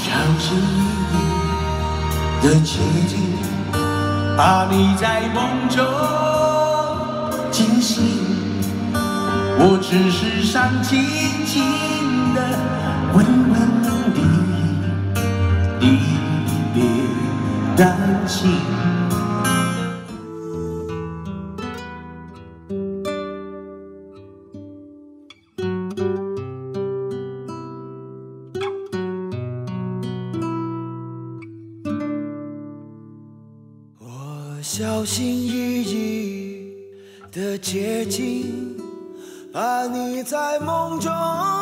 小心翼翼的接近，怕你在梦中惊醒。我只是想轻轻地问问你，你别担心。 我小心翼翼地接近，怕你在梦中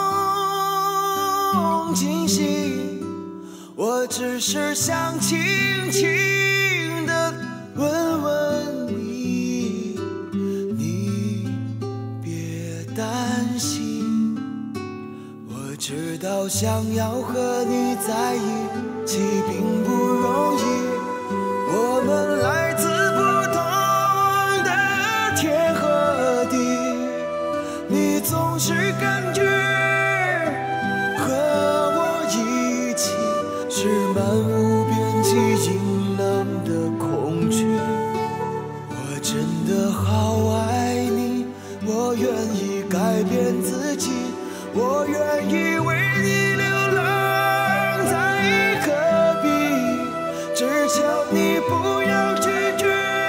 惊醒。我只是想轻轻地问问你，你别担心。我知道想要和你在一起并不容易，我们来自不同的天和地，你总是感觉和我一起是漫无边际阴冷的空缺。我真的好爱你，我愿意改变自己，我愿意为你流浪在戈壁，只求你不要拒绝，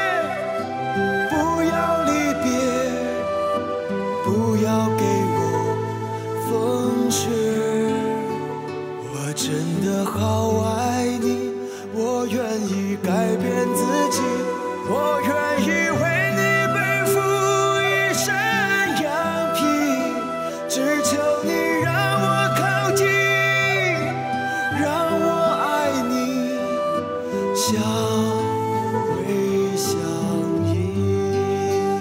不要离别，不要给我风雪。我真的好爱你，我愿意改变自己，我愿意为你背负一身羊皮，只求你让我靠近，让我爱你，相偎相依。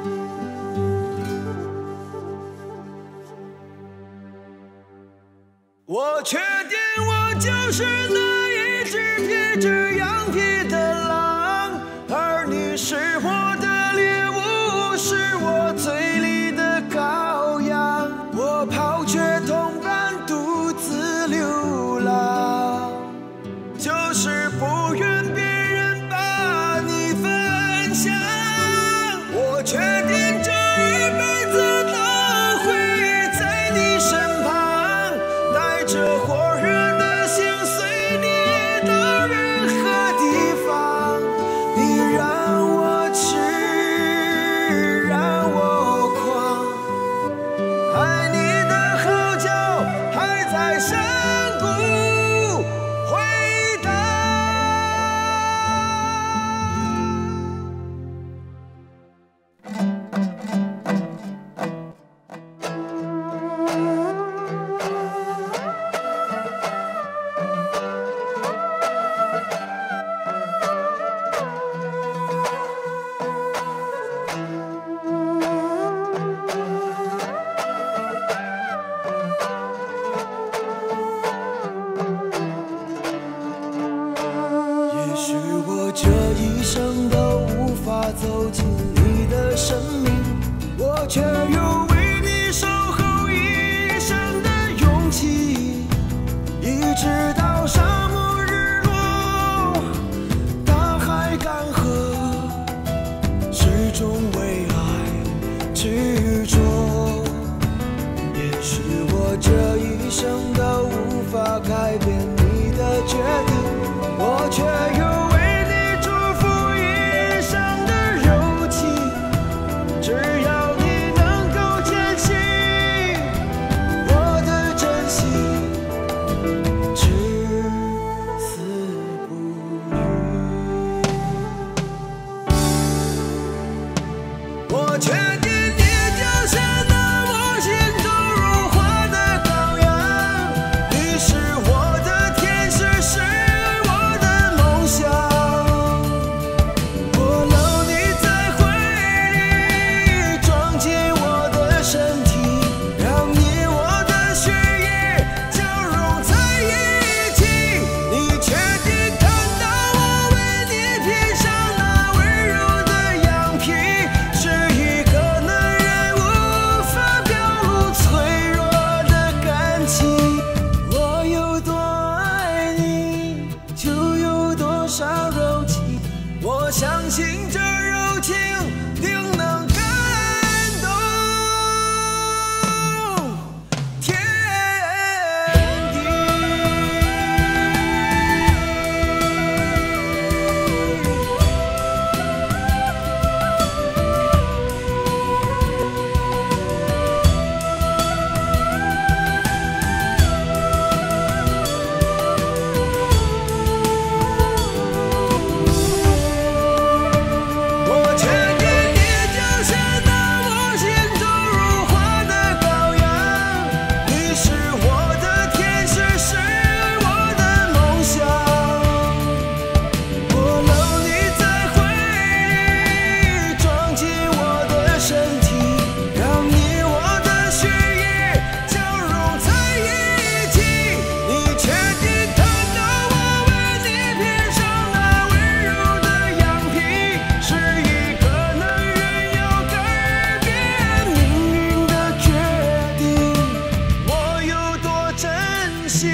我确定我就是那一只披着羊皮的狼，而你是我的猎物，是我嘴里的羔羊。我抛却同伴独自流浪，就是不愿别人把你分享。我确定这一辈子都会在你身旁，带着火热的心随你到任何地方。你让我去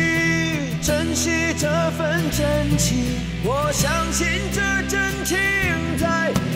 珍惜这份真情，我相信这真情在